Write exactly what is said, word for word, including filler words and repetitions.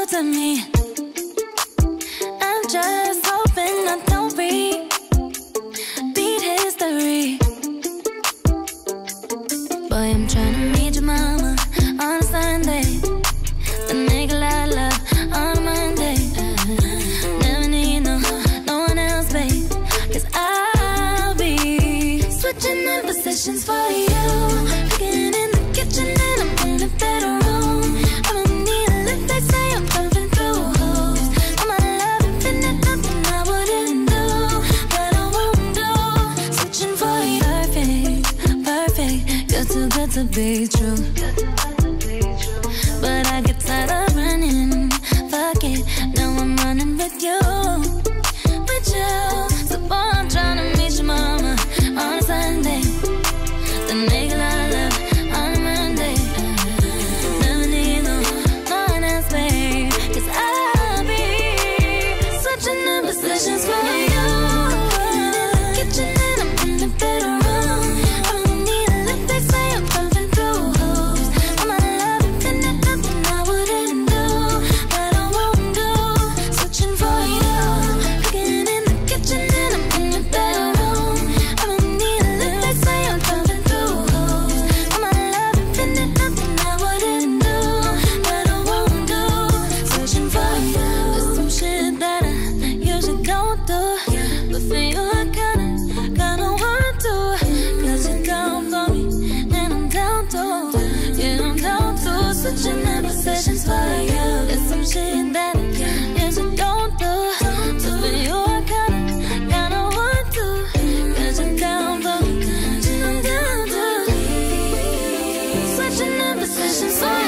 to me. I'm just hoping I don't repeat history. Boy, I'm trying to meet your mama on a Sunday, then make a lot of love on a Monday. Never need no, no one else, babe, 'cause I'll be switching in positions for you. Cooking in the kitchen and I'm in the bedroom. I don't need a lift, they say I'm pumping through holes. All my love infinite, nothing I wouldn't do, but I won't do. Switching for you, perfect, perfect. You're too good to be true. But I get tired of running, fuck it, now I'm running with you, with you. So boy, I'm trying to meet your mama on a Sunday, then make a lot of love on a Monday. Never need no, no one else, babe, 'cause I'll be switching in positions for you. In the kitchen and I'm in the bedroom. I don't need a lift, they say I'm pumping through holes. All my love infinite, nothing I wouldn't do, but I won't do. Switching for you. Cooking in the kitchen and I'm in the bedroom. I don't need a lift, they say I'm pumping through holes. All my love infinite, nothing I wouldn't do, but I won't do. Switching for you. There's some shit that I usually don't do, but for you I kinda, kinda want to. 'Cause you're down for me, and I'm down too. Yeah, I'm down to. Switching in positions for you. There's some shit that I usually don't do, but for you I kinda, kinda want to. 'Cause you're down for me, and I'm down too. Switching in positions for